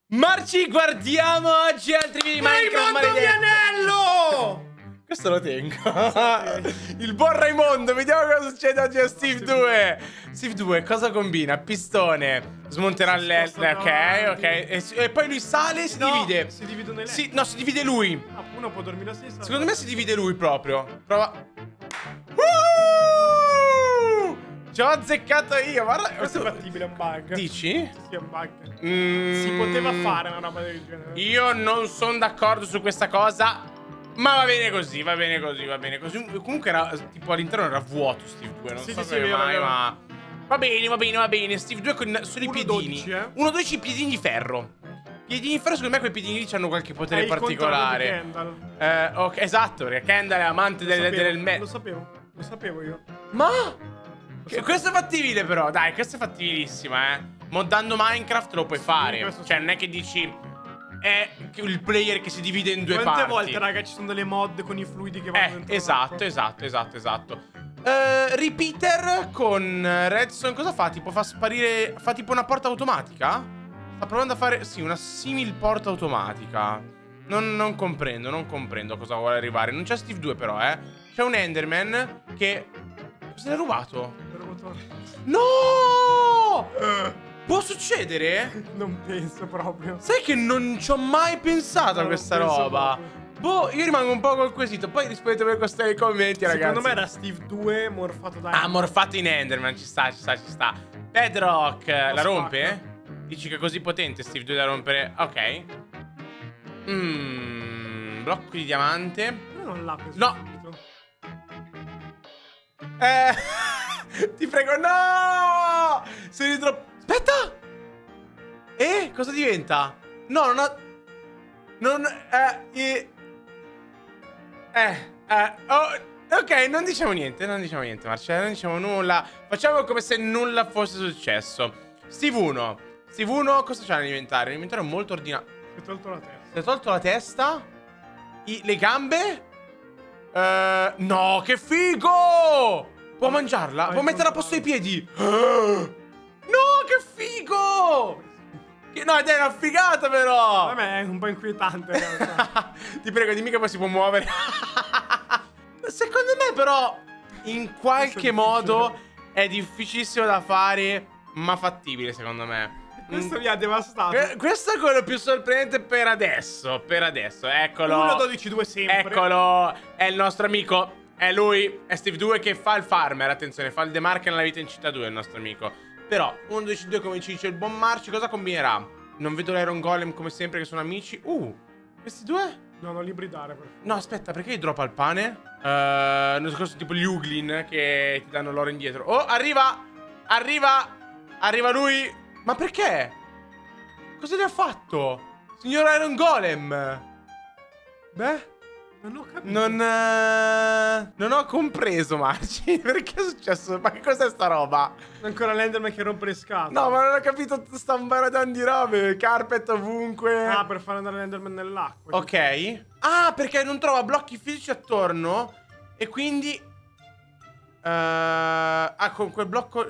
Marci, guardiamo oggi altri video di Minecraft Raimondo Vianello! Questo lo tengo. Il buon Raimondo. Vediamo cosa succede oggi a Steve 2. Steve 2 cosa combina? Pistone. Smonterà le... Ok. E poi lui sale e si divide. Si dividono le sì, no, si divide lui. Uno può dormire a sinistra. Secondo me si divide lui proprio. Prova. Ci ho azzeccato io. Guarda. Questo è fattibile, è un bug. Dici? Sì, è un bug. Si poteva fare una roba del genere. Io non sono d'accordo su questa cosa. Ma va bene così, va bene così, va bene così. Comunque era tipo all'interno era vuoto Steve 2. Non so come mai, ma va bene, va bene, va bene. Steve 2 con solo i piedini. 1-12 piedini di ferro. Piedini di ferro, secondo me quei piedini lì hanno qualche potere particolare. Ok, esatto, perché Kendall è amante del Lo sapevo io. Ma questo è fattibile però, dai, questo è fattibilissima, Moddando Minecraft lo puoi fare. Cioè, non è che dici è il player che si divide in due parti. Quante volte, raga, ci sono delle mod con i fluidi che vanno dentro esatto. Repeater con Redstone cosa fa? Tipo fa sparire, fa tipo una porta automatica? Sta provando a fare, sì, una simil porta automatica. Non comprendo cosa vuole arrivare. Non c'è Steve 2 però, C'è un Enderman che... Cosa l'ha rubato? No! Può succedere? Non penso proprio. Sai che non ci ho mai pensato a questa roba. Boh, io rimango un po' col quesito. Poi rispondete per nei commenti, ragazzi. Secondo me era Steve 2 morfato da Enderman. Ah, morfato in Enderman. Ci sta. Bedrock, la rompe? Dici che è così potente Steve 2 da rompere? Ok. Blocco di diamante. Non l'ha preso. No. Ti prego, no! Sei troppo... Aspetta! Cosa diventa? No, non ha... ok, non diciamo niente, Marcello, non diciamo nulla. Facciamo come se nulla fosse successo. Steve 1, cosa c'ha nell'inventario? L'inventario è molto ordinato. Si è tolto la testa. Si è tolto la testa? Le gambe? No, che figo! Può mangiarla? Può metterla a posto ai piedi? No, che figo! No, è una figata però! Vabbè, è un po' inquietante in realtà. Ti prego, dimmi che poi si può muovere. Secondo me però, in qualche modo, è difficilissimo da fare, ma fattibile secondo me. Questo mi ha devastato. Questo è quello più sorprendente per adesso. Eccolo. 1-12-2 sempre. Eccolo. È il nostro amico. È lui. È Steve 2 che fa il farmer. Attenzione, fa il demarca nella vita in città 2 il nostro amico. Però 1-12-2 come ci dice il buon Marci. Cosa combinerà? Non vedo l'Iron Golem come sempre che sono amici. Questi due? No, non li bridare per favore. No, aspetta, perché gli droppa il pane? Non so, tipo gli Uglin che ti danno l'oro indietro. Oh, arriva lui. Ma perché? Cosa gli ha fatto? Signor Iron Golem? Beh, non ho capito. Non ho compreso, Marci. Perché è successo? Ma che cos'è sta roba? Ancora l'Enderman che rompe le scatole. No, ma non ho capito. Sta un baradando di robe. Carpet ovunque. Ah, per far andare l'Enderman nell'acqua. Ok. Ah, perché non trova blocchi fisici attorno. E quindi con quel blocco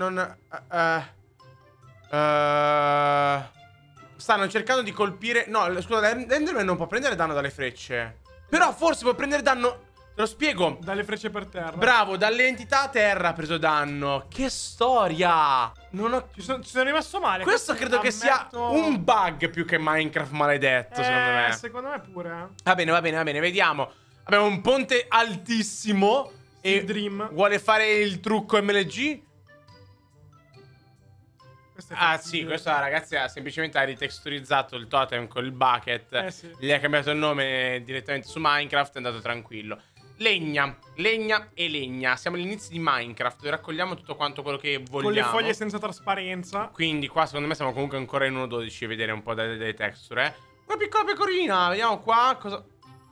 stanno cercando di colpire. No, scusa, l'Enderman non può prendere danno dalle frecce. Però forse può prendere danno. Te lo spiego. Dalle frecce per terra. Bravo, dalle entità a terra ha preso danno. Che storia. Ci sono rimasto male. Questo credo che sia un bug più che Minecraft maledetto, secondo me. Secondo me pure. Va bene, vediamo. Abbiamo un ponte altissimo. E Dream vuole fare il trucco MLG? Sì, questo ragazzi semplicemente ha ritexturizzato il totem con il bucket. Sì. Gli ha cambiato il nome direttamente su Minecraft. È andato tranquillo. Legna e legna. Siamo all'inizio di Minecraft, dove raccogliamo tutto quanto quello che vogliamo. Con le foglie senza trasparenza. Quindi qua secondo me siamo comunque ancora in 1.12 a vedere un po' delle texture. Una piccola pecorina. Vediamo qua cosa...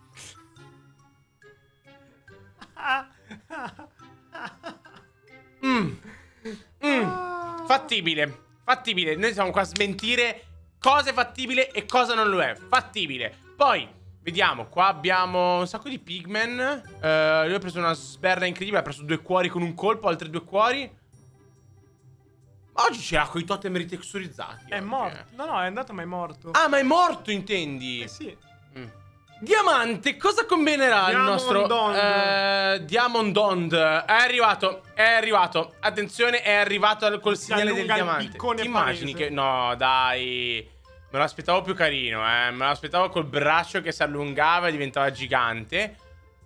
Fattibile. Noi siamo qua a smentire cosa è fattibile e cosa non lo è. Fattibile. Poi vediamo, qua abbiamo un sacco di pigmen. Lui ha preso una sberla incredibile. Ha preso 2 cuori con un colpo, altri 2 cuori. Oggi ce l'ha con i totem ritexturizzati. È morto. No, è andato ma è morto. Ah, ma è morto, intendi? Sì. Diamante, cosa combinerà il nostro Diamondond? È arrivato. Attenzione, è arrivato col segnale del diamante. Ti immagini che... No, dai. Me lo aspettavo più carino, Me lo aspettavo col braccio che si allungava e diventava gigante.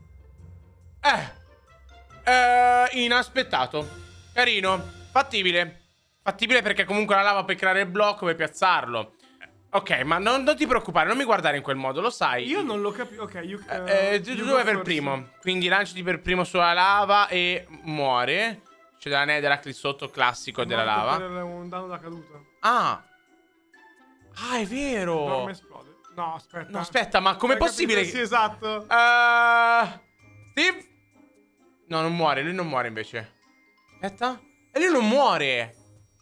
Inaspettato. Carino. Fattibile. Fattibile perché comunque la lava puoi creare il blocco, puoi piazzarlo. Ok, ma non ti preoccupare, non mi guardare in quel modo, lo sai. Io non lo capisco. Ok, tu vai per primo. Quindi lanciati per primo sulla lava e muore. C'è della netherrack lì sotto, classico della lava. Per un danno da caduta. Ah, è vero. Dorme esplode. No, aspetta. No, aspetta, ma com'è possibile? Sì, esatto. Steve? No, non muore, lui non muore invece. Aspetta. E lui non muore.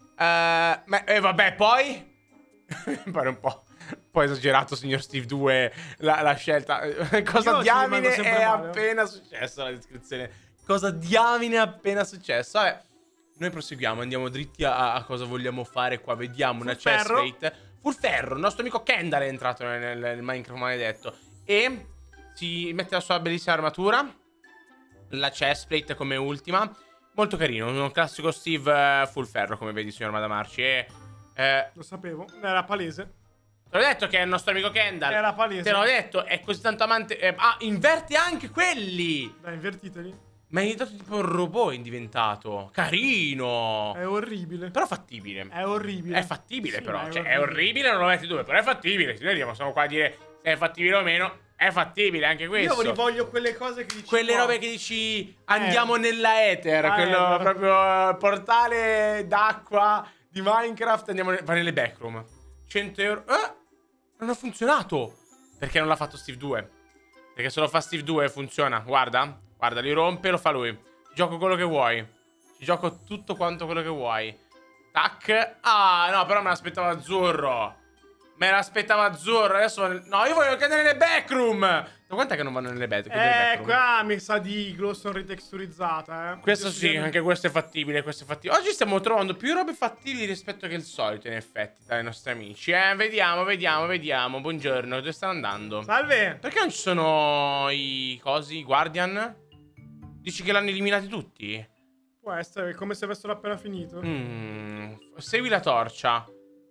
Vabbè, poi... Mi pare un po' esagerato, signor Steve 2, la scelta. Cosa diamine è appena successo? La descrizione. Cosa diamine è appena successo? Vabbè, noi proseguiamo, andiamo dritti a cosa vogliamo fare qua. Vediamo una chestplate. Full ferro, il nostro amico Kendall è entrato nel Minecraft maledetto. E si mette la sua bellissima armatura. La chestplate come ultima. Molto carino, un classico Steve full ferro, come vedi, signor Madamarci. Lo sapevo, era palese. Te l'ho detto che è il nostro amico Kendall. Era palese. Te l'ho detto, è così tanto amante. Inverte anche quelli. Dai, invertiteli. Ma è diventato tipo un robot, è diventato. Carino. È orribile. Però fattibile. È orribile. È fattibile, sì, però. È orribile, non lo metti dove. Però è fattibile. Noi siamo qua a dire se è fattibile o meno. È fattibile anche questo. Io rivoglio quelle cose che dici. Quelle robe che dici andiamo nella Ether. Quello proprio portale d'acqua di Minecraft. Va nelle backroom. 100 euro. Non ha funzionato. Perché non l'ha fatto Steve 2? Perché se lo fa Steve 2 funziona. Guarda. Guarda, li rompe, lo fa lui. Ci gioco quello che vuoi. Ci gioco tutto quanto quello che vuoi. Tac. Ah, no, però me l'aspettavo azzurro. Me l'aspettava azzurro. Adesso... No, io voglio cadere nelle backroom. Da quant'è che non vanno nelle backroom? Qua mi sa di glowstone ritexturizzata, Questo sì, anche questo è fattibile, Oggi stiamo trovando più robe fattibili rispetto che il solito, in effetti, dai nostri amici. Vediamo. Buongiorno, dove stanno andando? Salve. Perché non ci sono i cosi, i Guardian? Dici che l'hanno eliminati tutti? Può essere, come se avessero appena finito. Segui la torcia.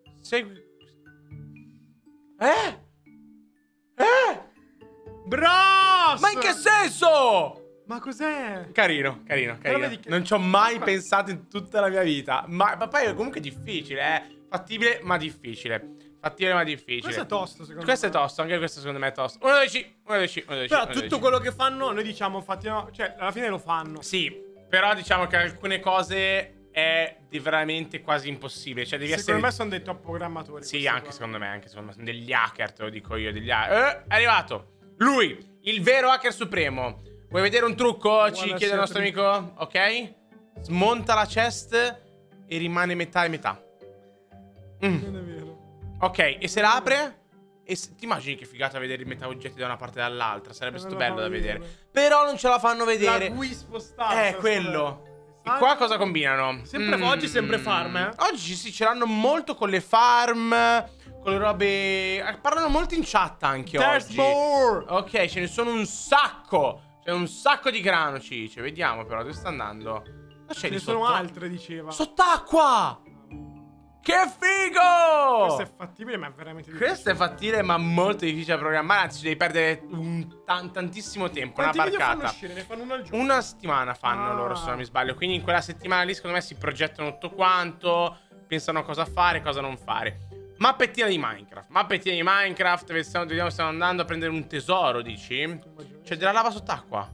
Bros! Ma in che senso? Ma cos'è? Carino. Non ci ho mai pensato in tutta la mia vita. Ma poi è comunque difficile, Fattibile ma difficile. Questo è tosto, secondo me. Questo è tosto, anche questo secondo me è tosto. 1-12. Però tutto quello che fanno, noi diciamo, cioè, alla fine lo fanno. Sì, però diciamo che alcune cose è veramente quasi impossibile. Cioè devi secondo me sono dei top programmatori. Sì, anche secondo me, sono degli hacker, te lo dico io, degli hacker. È arrivato. Lui, il vero hacker supremo. Vuoi vedere un trucco? Ci chiede il nostro amico. Ok? Smonta la chest e rimane metà e metà. Non è vero. Ok, e se la apre? Ti immagini che figata vedere metà oggetti da una parte e dall'altra? Sarebbe stato bello da vedere. Però non ce la fanno vedere. La Wii spostata. Quello. E qua cosa combinano? Oggi sempre farm, Oggi sì, ce l'hanno molto con le farm, con le robe... Parlano molto in chat anche oggi. More. Ok, ce ne sono un sacco. C'è un sacco di grano, Cice. Vediamo però, dove sta andando? Ce ne sono altre, diceva. Sott'acqua! Che figo! Questo è fattibile, ma è veramente difficile. Questo è fattibile, ma molto difficile da programmare. Anzi, devi perdere tantissimo tempo. Quanti una video barcata. fanno uscire? Ne fanno uno al giorno? Una settimana fanno loro, se non mi sbaglio. Quindi in quella settimana lì, secondo me, si progettano tutto quanto. Pensano cosa fare, cosa non fare. Mappettina di Minecraft. Vediamo se stanno andando a prendere un tesoro, dici? C'è della lava sott'acqua.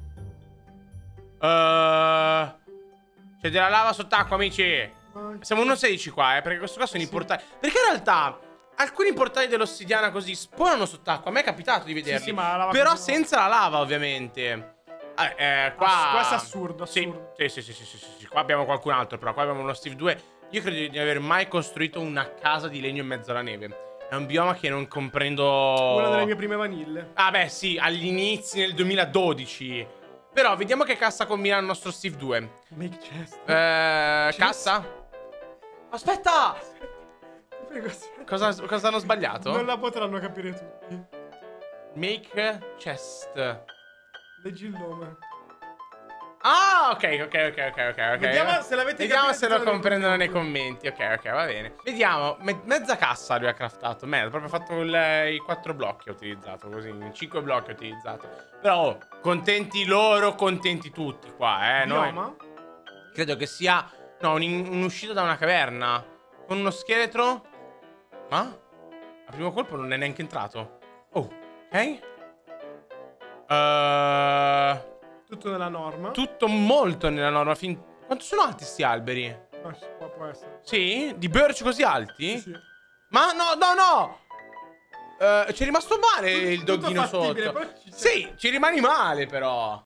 C'è della lava sott'acqua, amici. Siamo 1.16 qua, perché questo qua sono i portali. Perché in realtà alcuni portali dell'ossidiana così spawnano sott'acqua. A me è capitato di vederli. Sì, ma la lava però senza la lava, ovviamente. Qua... Questo è assurdo. Sì. Qua abbiamo qualcun altro, però. Qua abbiamo uno Steve 2. Io credo di non aver mai costruito una casa di legno in mezzo alla neve. È un bioma che non comprendo. Una delle mie prime vanille. Ah beh, sì, agli inizi nel 2012. Però vediamo che cassa combina il nostro Steve 2. Make chest. Cassa? Aspetta! Prego, Cosa hanno sbagliato? Non la potranno capire tutti. Make chest. Leggi il nome. Ah, ok. Vediamo se l'avete Vediamo se lo capito comprendono nei commenti. commenti. Ok, va bene. Vediamo. Mezza cassa lui ha craftato. Merda, proprio fatto i 4 blocchi ha utilizzato. Così, 5 blocchi ha utilizzato. Però, oh, contenti loro, contenti tutti qua, noi. Bioma? Credo che sia... No, un'uscita da una caverna. Con uno scheletro. Ma? A primo colpo non è neanche entrato. Oh, ok. Tutto nella norma. Tutto molto nella norma. Quanto sono alti sti alberi? Può essere. Sì? Di birch così alti? Sì. Ma no! C'è rimasto male il Tutto doghino fattibile, sotto. però Sì, ci rimani male però.